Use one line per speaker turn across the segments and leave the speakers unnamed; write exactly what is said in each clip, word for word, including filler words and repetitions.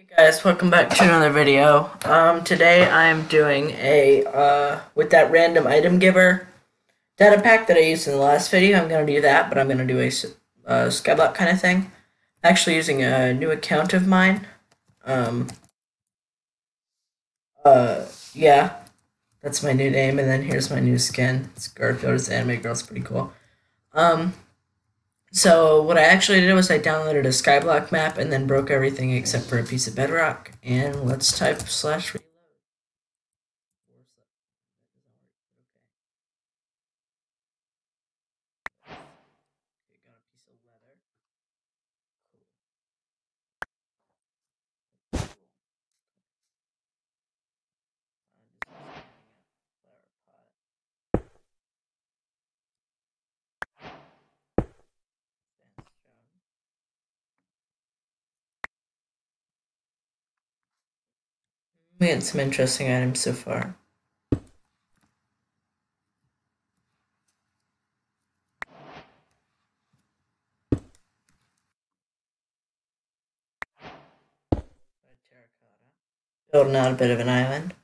Hey guys, welcome back to another video. Um, today I'm doing a, uh, with that random item giver data pack that I used in the last video. I'm going to do that, but I'm going to do a uh, Skyblock kind of thing. Actually using a new account of mine. Um, uh, yeah, that's my new name, and then here's my new skin. It's Garfield, it's Anime Girl, it's pretty cool. Um, so what I actually did was I downloaded a Skyblock map and then broke everything except for a piece of bedrock. And let's type slash reload. Got a piece of leather. We had some interesting items so far. Building out a bit of an island.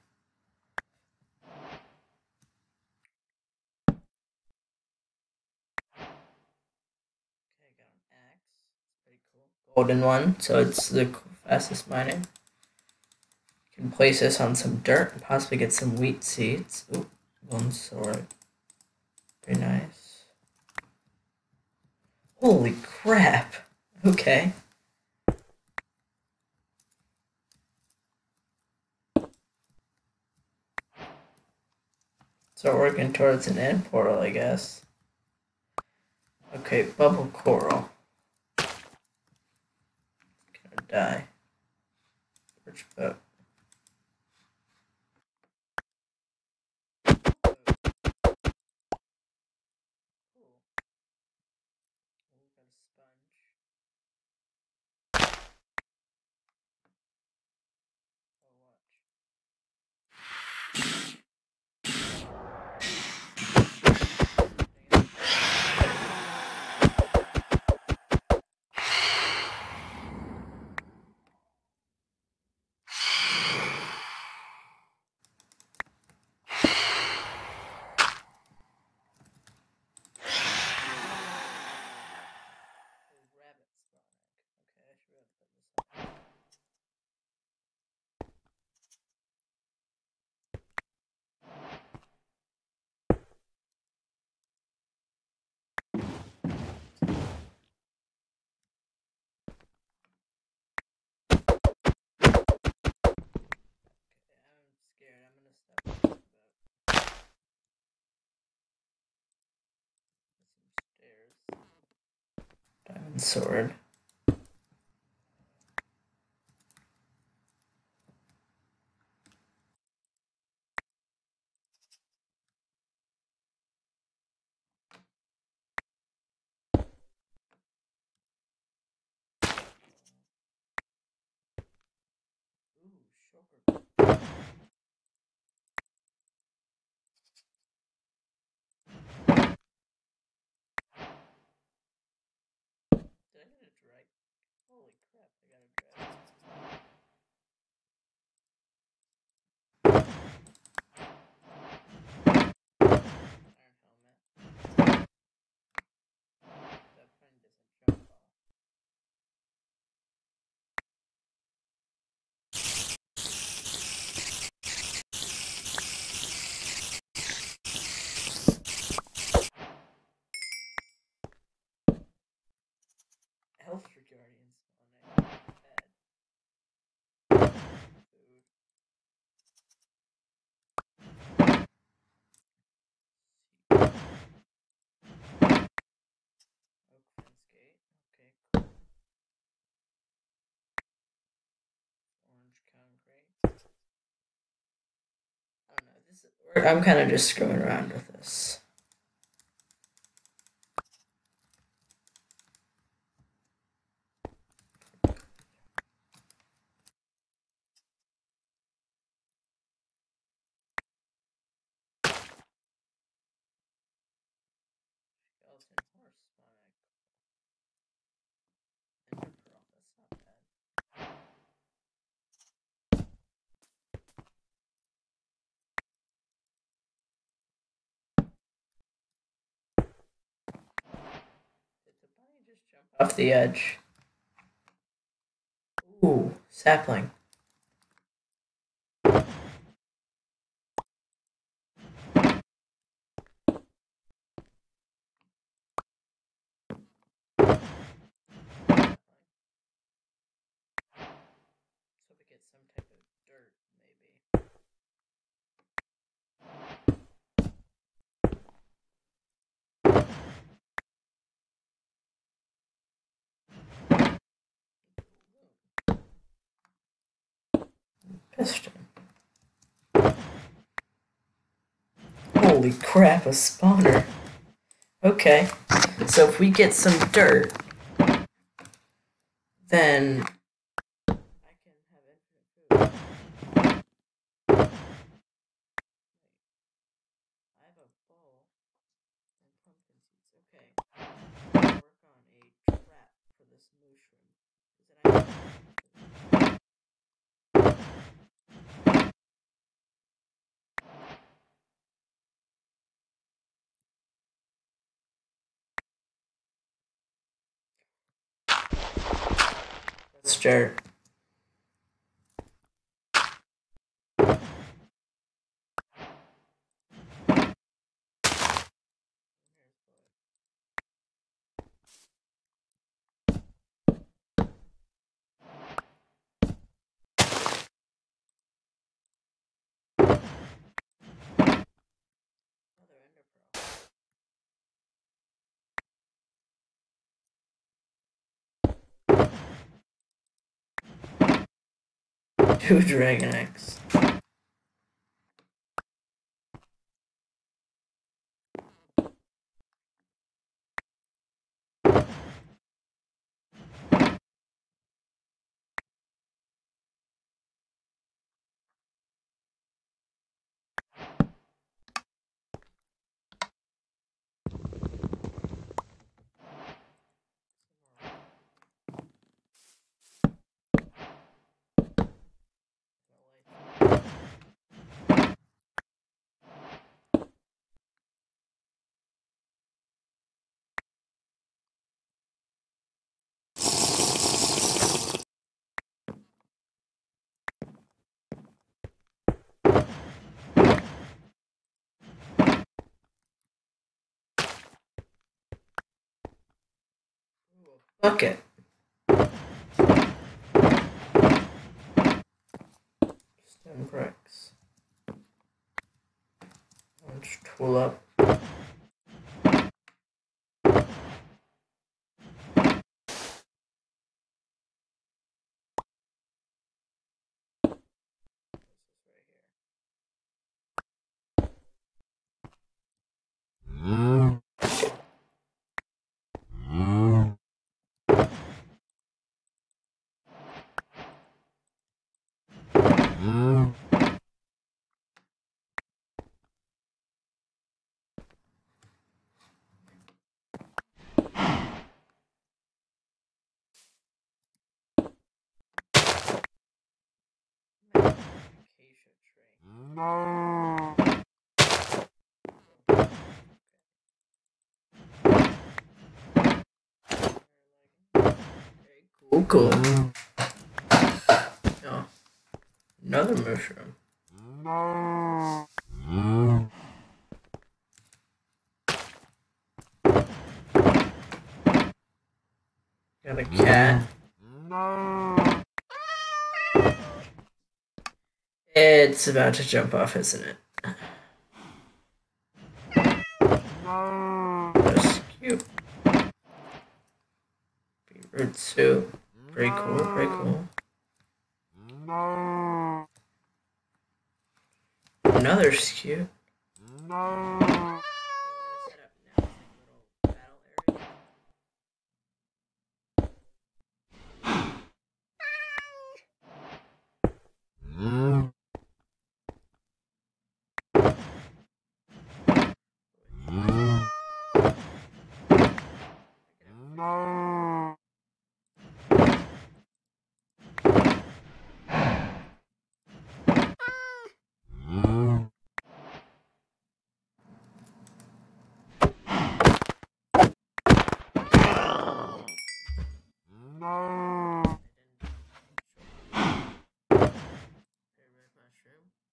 Okay, got an axe. It's pretty cool. Golden one, so it's the fastest mining. You can place this on some dirt and possibly get some wheat seeds. Ooh, golden sword. Very nice. Holy crap! Okay. So we're working towards an end portal, I guess. Okay, bubble coral. Gonna die. Birch boat. Diamond sword. Ooh, sugar. Did I get a drag? Holy crap, I got a drag. Iron helmet. That friend doesn't jump off. Health for guardians on a bed. Food. Oak fence gate. Okay, cool. Orange concrete. I don't know. This is, I'm kind of just screwing around with this. Skeleton horse spine. Ender pearl. That's not bad. off the edge. Ooh, sapling. Some type of dirt, maybe. Piston. Holy crap, a spawner. Okay, so if we get some dirt, then I can have infinite food. I have a bowl and pumpkin seeds. Okay, work on a trap for this mushroom. Is it actually? That's dirt. Two dragon eggs. Bucket. Stone bricks. Let's tool up. Acacia tree. No. Okay, cool, cool. Oh, another mushroom. No. Got a cat. No. It's about to jump off, isn't it? No. That's cute. Beetroot soup. Pretty cool, pretty cool. No. Another cute. No. No.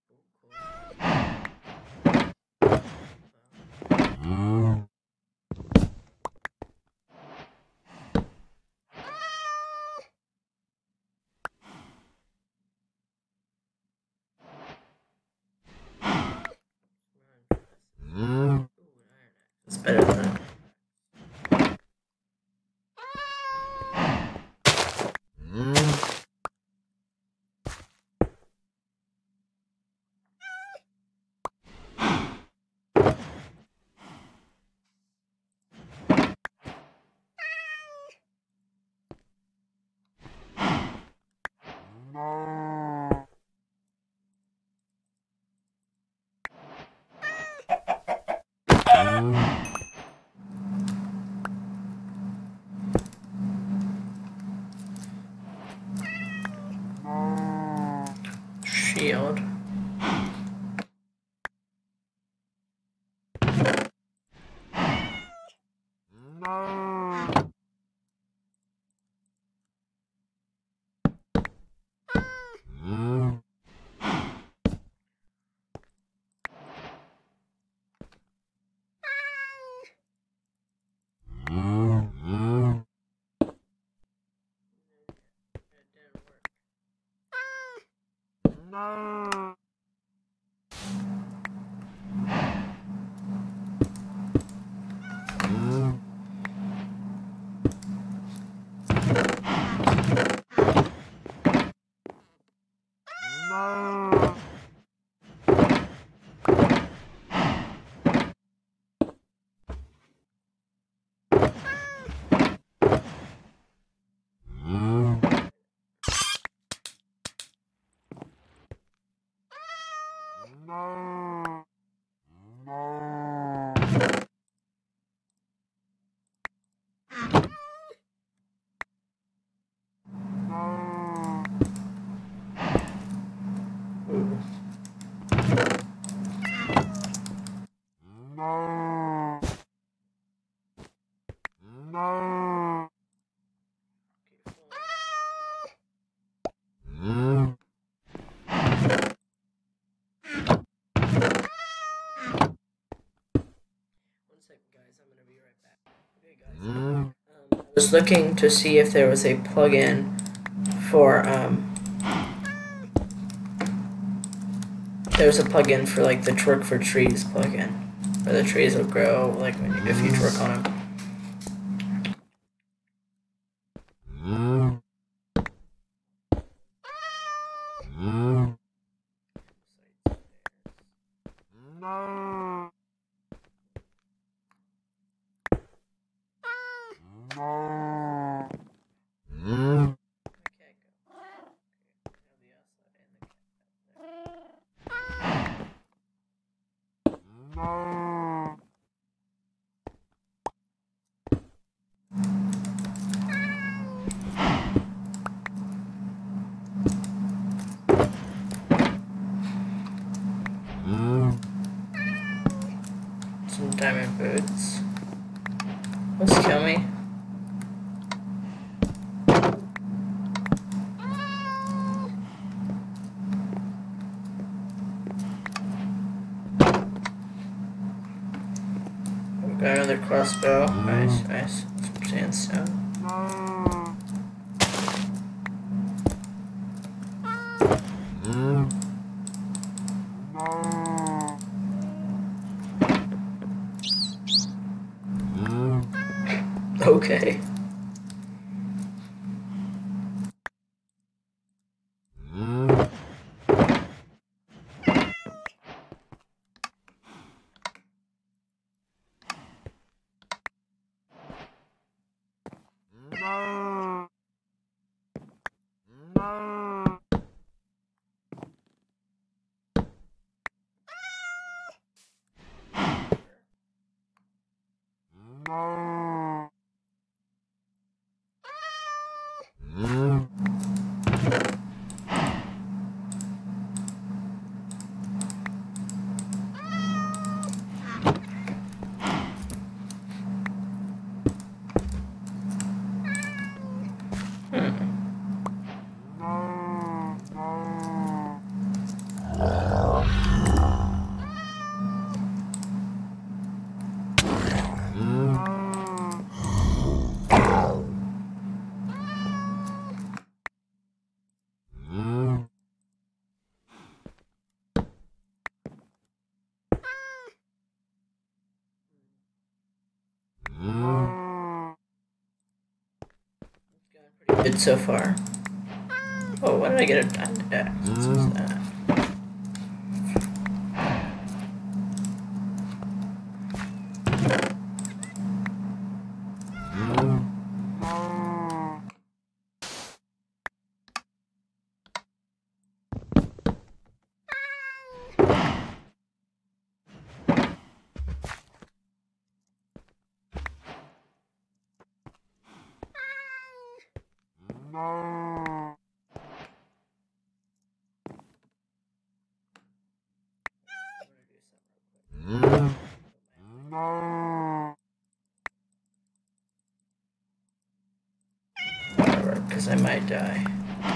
It's better than that. Shield. Guys, I'm gonna be right back. Okay, guys. Um, I was looking to see if there was a plugin for um. There's a plugin for like the twerk for trees plugin, where the trees will grow like when you, if you twerk on them. Some diamond boots. Let's kill me. Got another crossbow. Nice, nice. Some sandstone. Okay. Good so far. Oh, why did I get a diamond axe? What's that? Whatever, because I might die.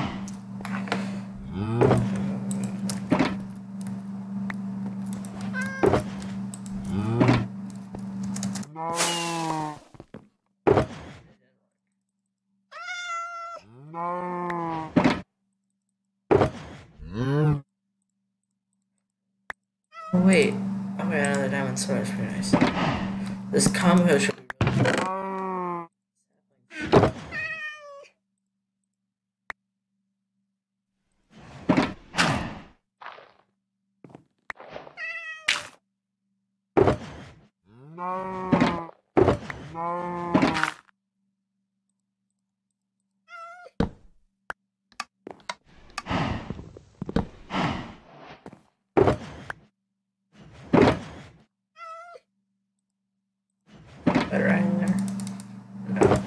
Oh, wait. Oh, wait, another diamond sword is pretty nice. This combo should be really better right there. No.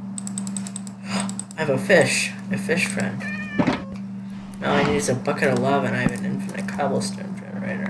I have a fish. A fish friend. Now I need a bucket of lava and I have an infinite cobblestone generator.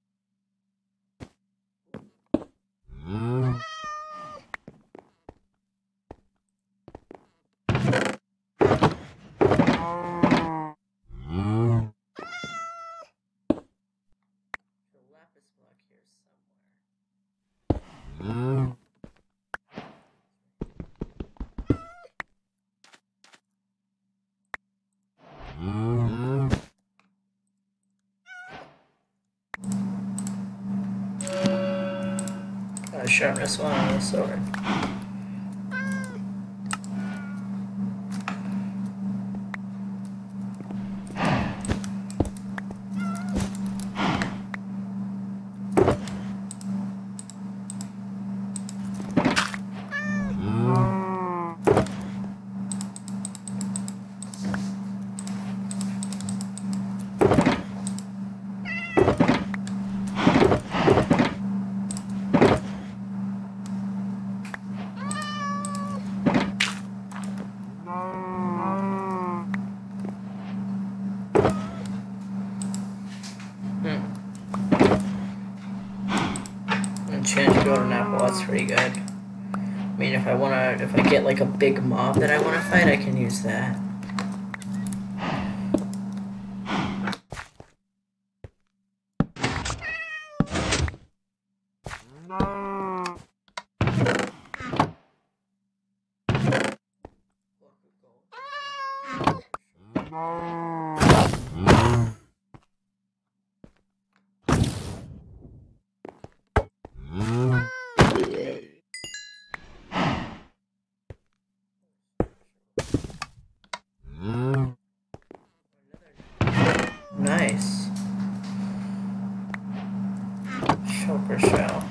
Uh, sharpness one on the sword. Enchanted golden apple, that's pretty good. I mean, if I wanna, if I get like a big mob that I wanna fight, I can use that. Nice. Shulker shell.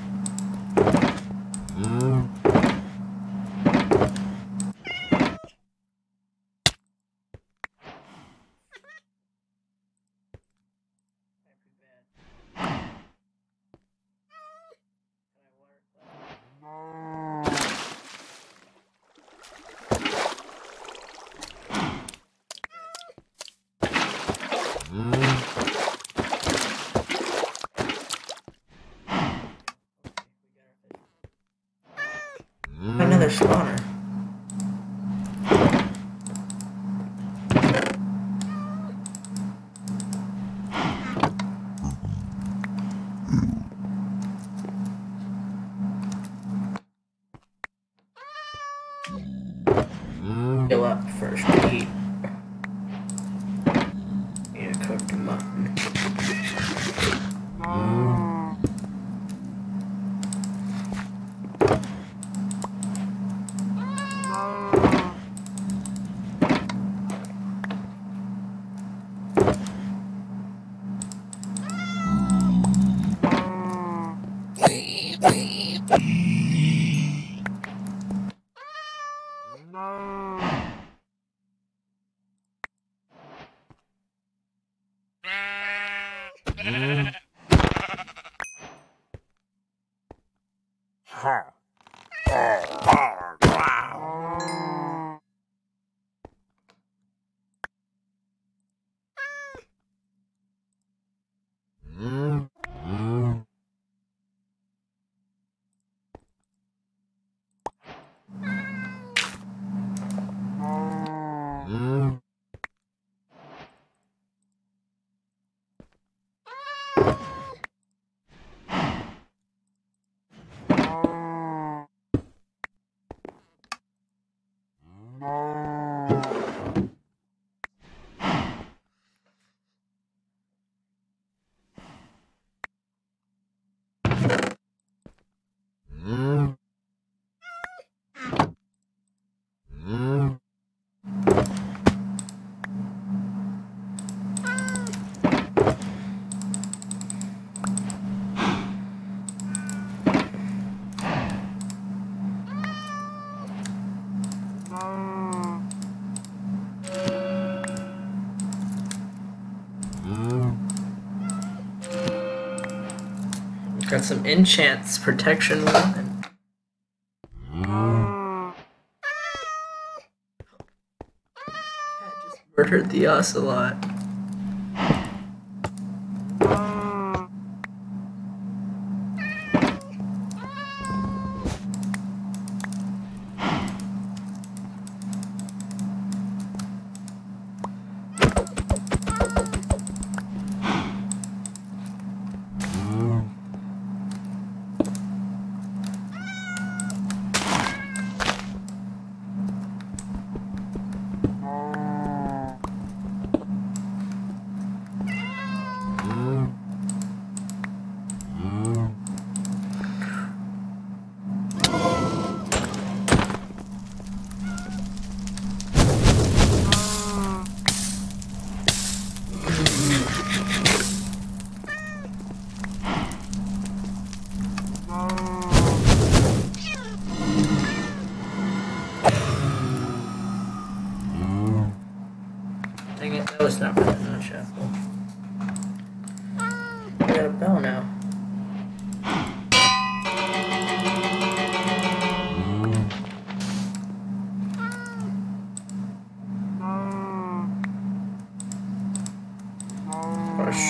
Another spawner. Fill up first to eat. Need to cook the mutton. Got some enchants, protection one. Cat just murdered the ocelot. Dang it, that was not really no shuffle. I got a bell now. What a sh-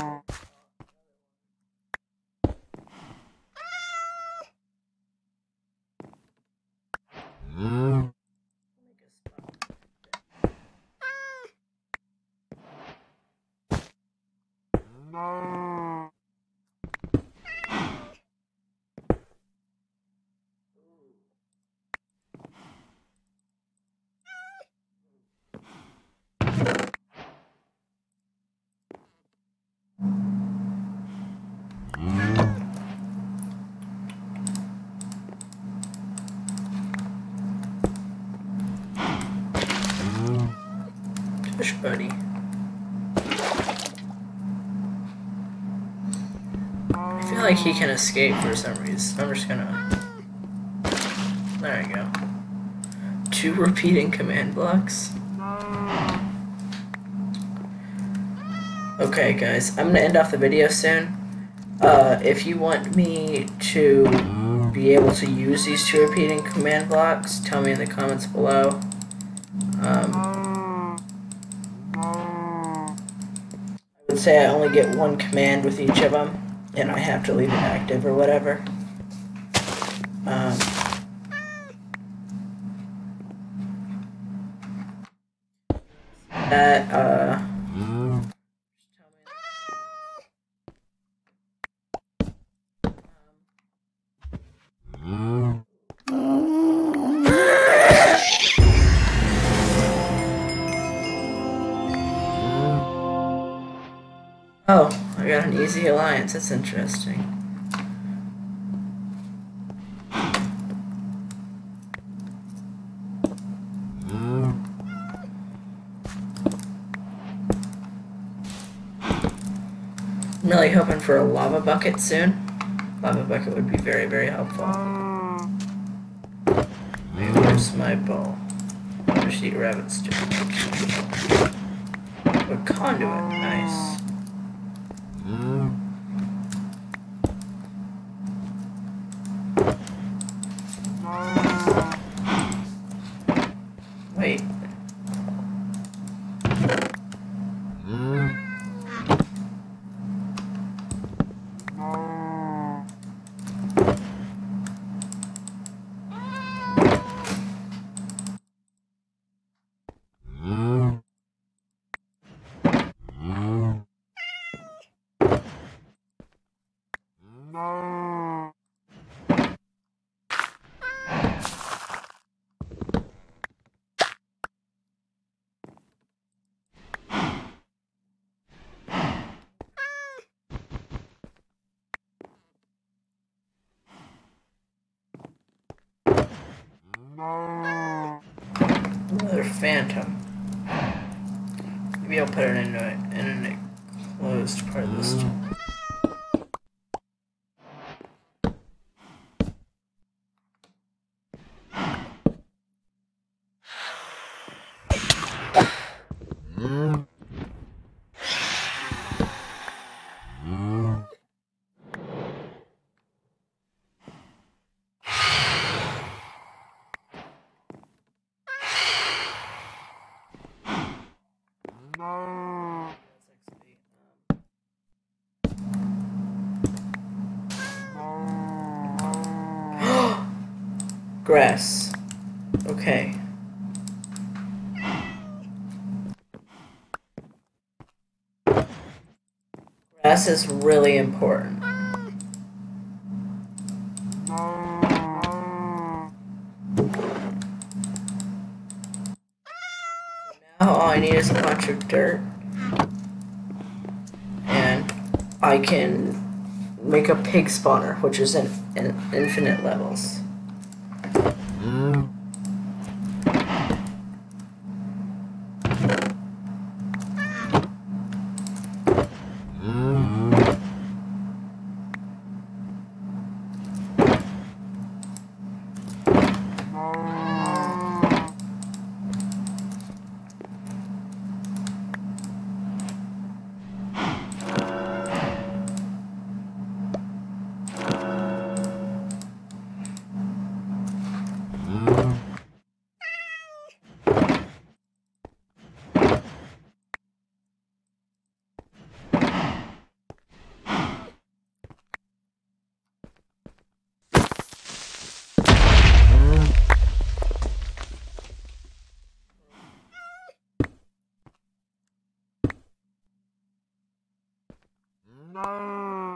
Fish buddy. I feel like he can escape for some reason. I'm just gonna... There we go. Two repeating command blocks. Okay guys, I'm gonna end off the video soon. Uh, if you want me to be able to use these two repeating command blocks, tell me in the comments below. Um, I would say I only get one command with each of them, and I have to leave it active or whatever. Um, that, uh... Oh, I got an easy alliance. That's interesting. I'm really hoping for a lava bucket soon. Lava bucket would be very, very helpful. Maybe where's my bow? I'll just eat rabbit stew. A conduit, nice. Another phantom. Maybe I'll put it in a, in an enclosed part of this too. Grass. Okay. Grass is really important. Now all I need is a bunch of dirt. And I can make a pig spawner, which is in, in infinite levels. No.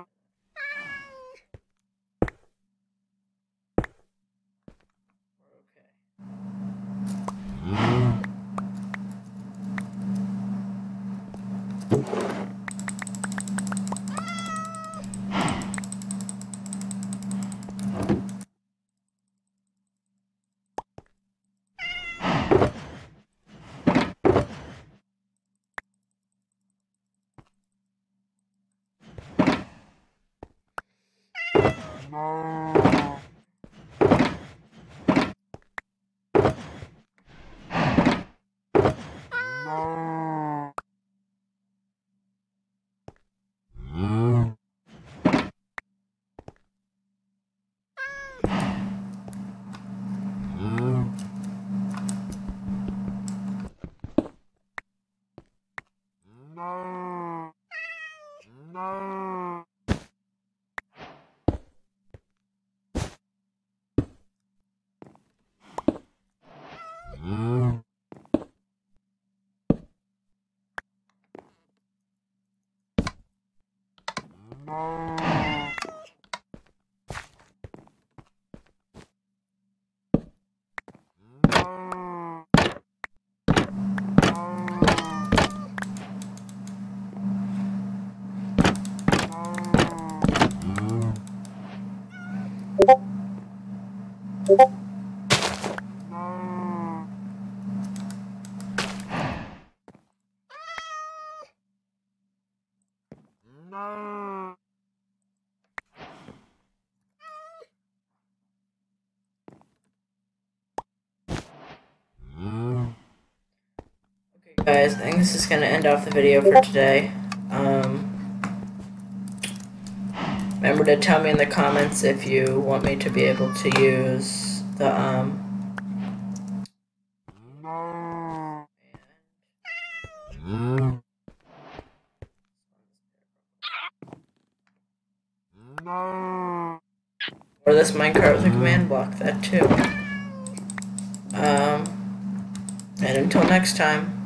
Guys, I think this is going to end off the video for today. Um, remember to tell me in the comments if you want me to be able to use the, um, or this minecart with a command block, that too. Um, and until next time.